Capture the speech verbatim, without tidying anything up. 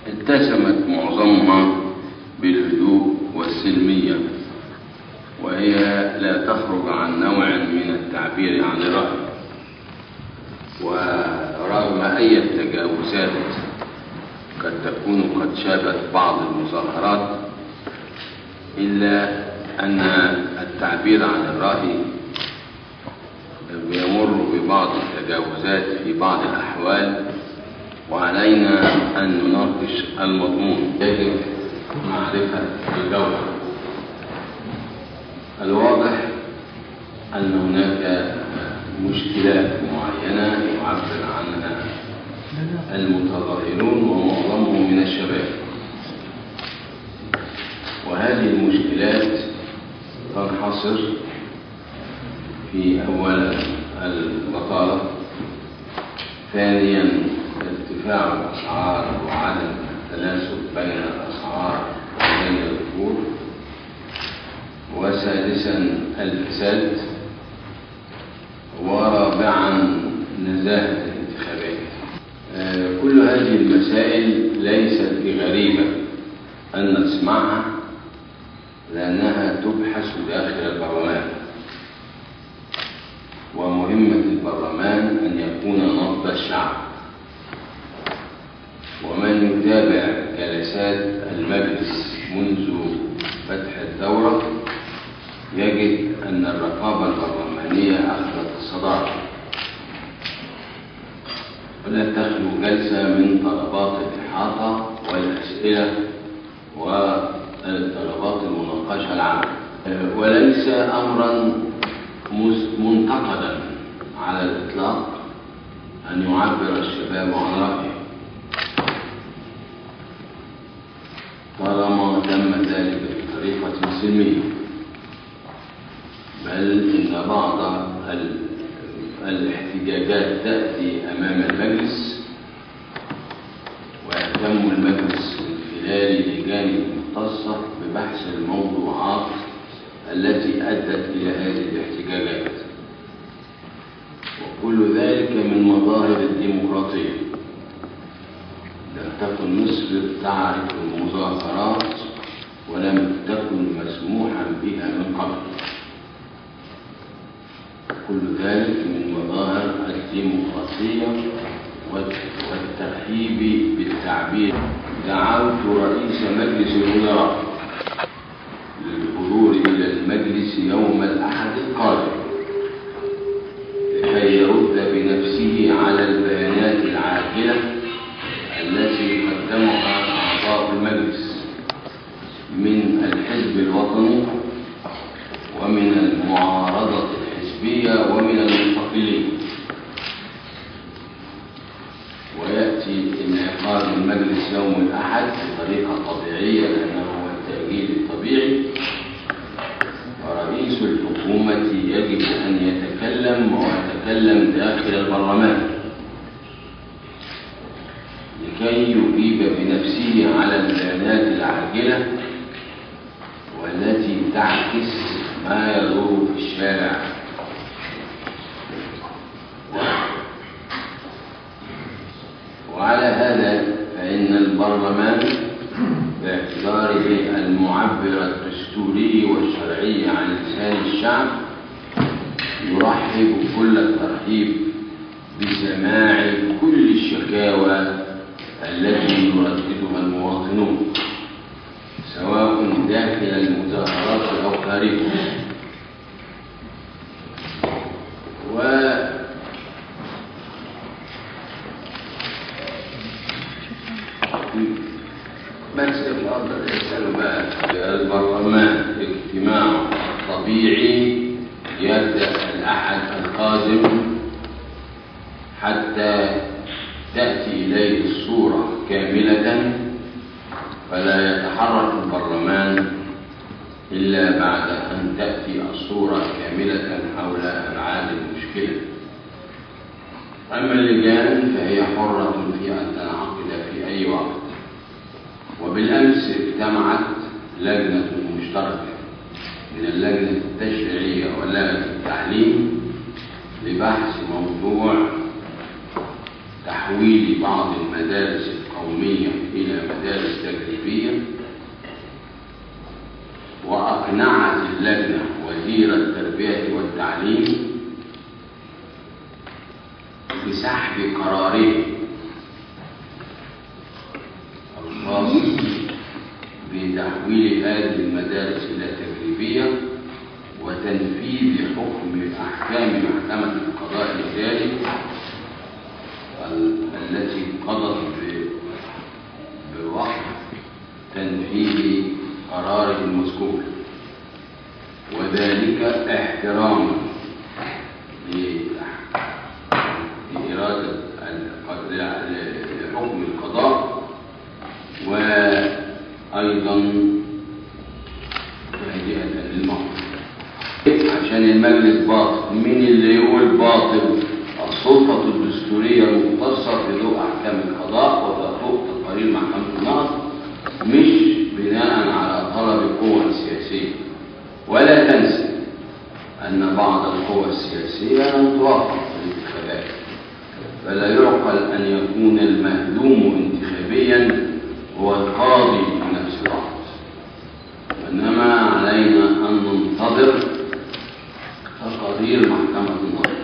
اتسمت معظمها بالهدوء والسلمية، وهي لا تخرج عن نوع من التعبير عن الرأي، ورغم أي تجاوزات قد تكون قد شابت بعض المظاهرات، إلا أن التعبير عن الرأي يمر ببعض التجاوزات في بعض الأحوال، وعلينا أن نناقش المضمون. يجب معرفة الجوهر. الواضح أن هناك مشكلات معينة يعبر عنها المتظاهرون ومعظمهم من الشباب، وهذه المشكلات تنحصر في أولا البطالة، ثانيا ارتفاع الأسعار وعدم التناسب بين الأسعار وبين الأجور، وثالثا الفساد، ورابعا نزاهة الانتخابات. آه كل هذه المسائل ليست بغريبة أن نسمعها، لأنها تبحث داخل البرلمان، ومهمة البرلمان أن يكون نبض الشعب. ومن يتابع جلسات المجلس منذ فتح الدورة يجد أن الرقابة البرلمانية أخذت الصدارة، ولا تخلو جلسة من طلبات الإحاطة والأسئلة وطلبات المناقشة العامة، وليس أمرا منتقدا على الإطلاق أن يعبر الشباب عن رأيه طالما تم ذلك بطريقة سلمية، بل إن بعض الاحتجاجات تأتي أمام المجلس، ويهتم المجلس من خلال لجان مختصة ببحث الموضوعات التي أدت إلى هذه الاحتجاجات، وكل ذلك من مظاهر الديمقراطية. لم تكن مصر تعرف المظاهرات ولم تكن مسموحا بها من قبل، كل ذلك من مظاهر الديمقراطية والترحيب بالتعبير. دعوت رئيس مجلس الوزراء للحضور إلى المجلس يوم الأحد القادم لكي يرد بنفسه على البيانات العاجلة التي قدمها أعضاء المجلس من الحزب الوطني ومن المعارضة الحزبية ومن المستقلين، ويأتي انعقاد المجلس يوم الأحد بطريقة طبيعية لأنه هو التأجيل الطبيعي، ورئيس الحكومة يجب أن يتكلم ويتكلم داخل البرلمان لكي يجيب بنفسه على البيانات العاجلة والتي تعكس ما يدور في الشارع. وعلى هذا فإن البرلمان باعتباره المعبر الدستوري والشرعي عن لسان الشعب يرحب كل الترحيب بسماع كل الشكاوى التي يرددها المواطنون سواء داخل المظاهرات أو خارجها. و بس الأفضل يسأل بقى البرلمان اجتماع طبيعي يبدأ الأحد القادم حتى تأتي إليه الصورة كاملة، فلا يتحرك البرلمان إلا بعد أن تأتي الصورة كاملة حول أبعاد المشكلة. أما اللجان فهي حرة في أن تنعقد في أي وقت، وبالأمس اجتمعت لجنة مشتركة من اللجنة التشريعية ولجنة التعليم لبحث موضوع تحويل بعض المدارس القومية إلى مدارس تجريبية، وأقنعت اللجنة وزير التربية والتعليم بسحب قراره الخاص بتحويل هذه المدارس إلى تجريبية وتنفيذ حكم أحكام محكمة القضاء الإداري التي قضت بوقف تنفيذ قراره المذكور، وذلك احتراما لإرادة لحكم القضاء، وأيضا تهدئة للموقف. عشان المجلس باطل، مين اللي يقول باطل؟ السلطة الدستورية المختصة بضوء أحكام القضاء وضوء تقارير محكمة النقض، مش بناء على طلب القوى السياسية. ولا تنسى أن بعض القوى السياسية لم توافق في الانتخابات، فلا يعقل أن يكون المهدوم انتخابيا هو القاضي في نفس الوقت، وإنما علينا أن ننتظر تقارير محكمة النقض.